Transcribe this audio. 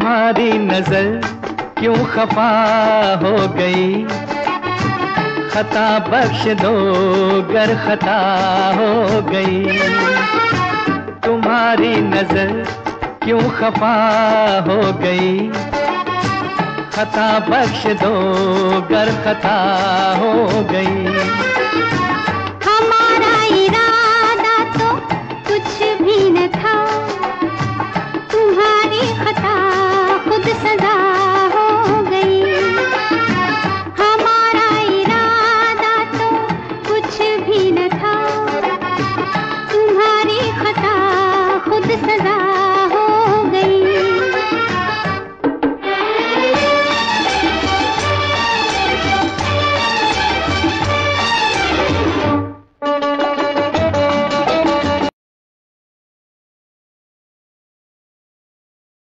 तुम्हारी नजर क्यों खफा हो गई, खता बख्श दो गर खता हो गई। तुम्हारी नजर क्यों खफा हो गई, खता बख्श दो गर खता हो गई।